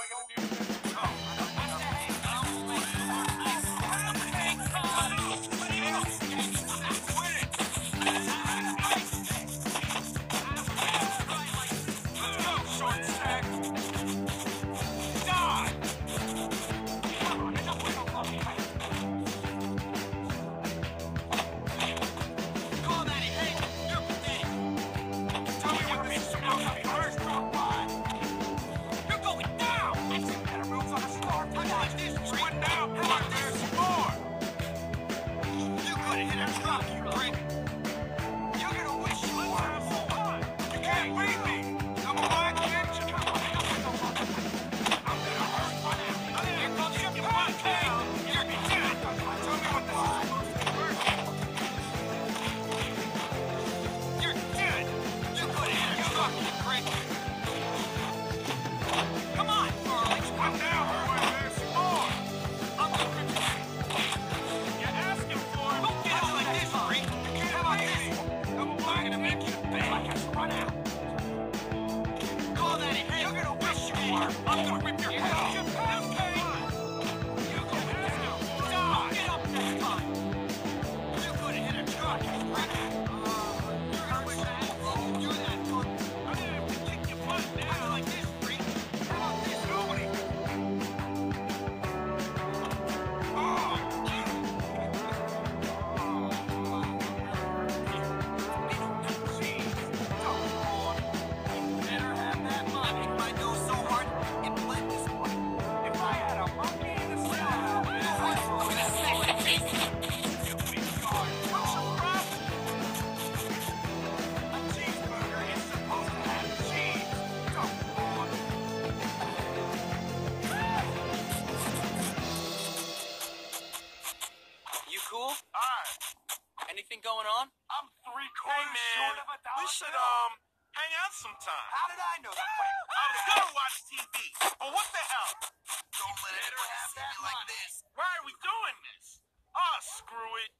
Anything going on? I'm three-quarters short of $1. We should, hang out sometime. How did I know that? I was gonna watch TV, but what the hell? Don't let anyone see me like this. Why are we doing this? Oh, screw it.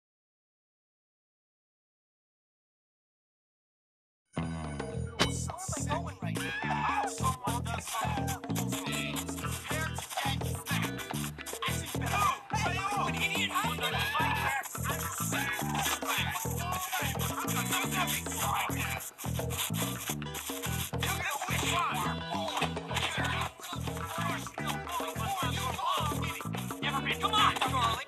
Where am I going right now? Someone does something prepared to get smacked. Actually, hey, you an idiot? I'm gonna fight back. You're gonna wish you were born. You're still going before you belong. Never been. Come on, Charlie.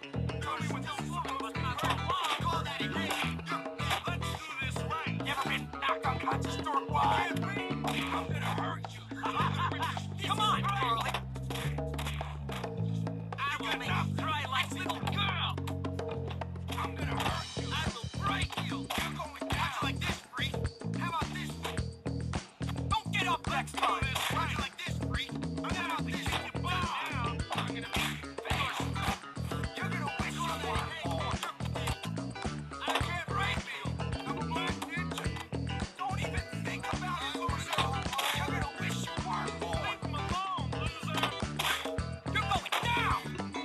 Let's do this right. Never been knocked unconscious door wide. I'm gonna hurt you. Come on, Charlie. I will make you cry like a little girl. I'm gonna hurt you. I will break you. You're going down like this, freak. How about this one? Don't get up next time. How you like this, freak? How about this one? I'm gonna make you face. You're gonna wish you were born. I can't break you. I'm a black ninja. Don't even think about it, loser. You're gonna wish you were born. Leave him alone, loser. You're going down.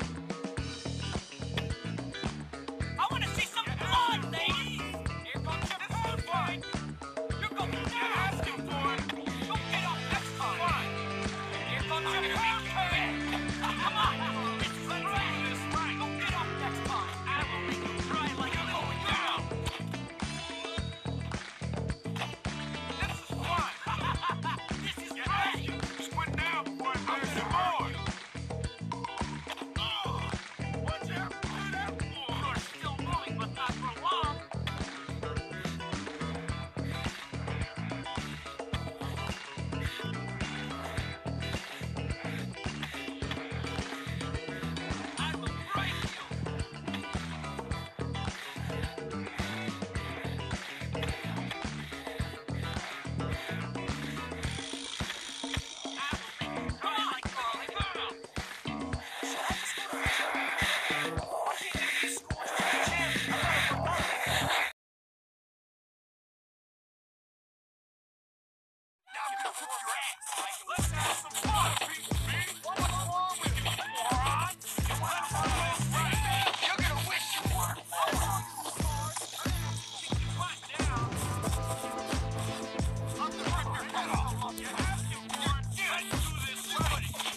I want to see some blood, ladies. Here comes your food fight. You're going down. Asking for it. Don't get up next time. Here comes your food fight. Come on. This is Let's right. do this right. Don't get up next time. I will make you cry like a little girl. This is fun. This is You great. have to squint down before there's more. Watch out for that floor. You're still moving, but not for long. I will break you. I will make you cry like a little girl. Now I'm gonna whoop your ass. Let's have some fun, people. What's wrong with you, moron? Let's do this right. You're gonna wish you were. Quiet down. I'm gonna rip your head off. You have to, Warren. Let's do this right.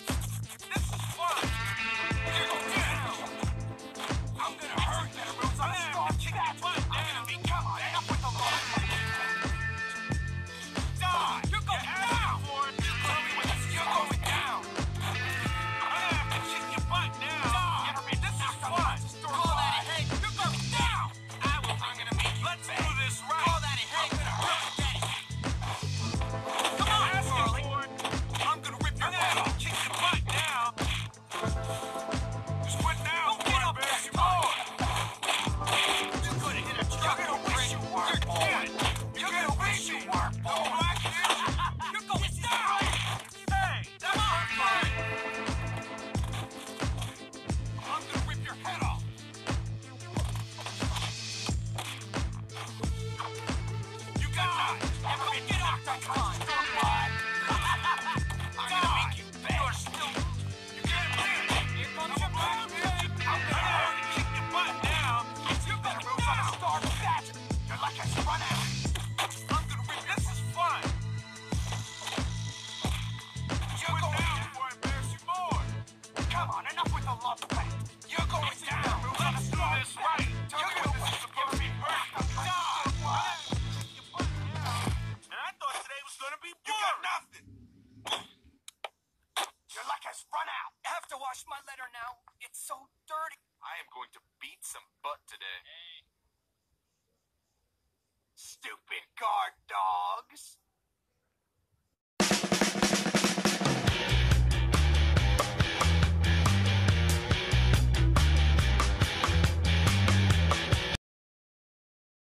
wash my letter now? It's so dirty. I am going to beat some butt today. Stupid guard dogs.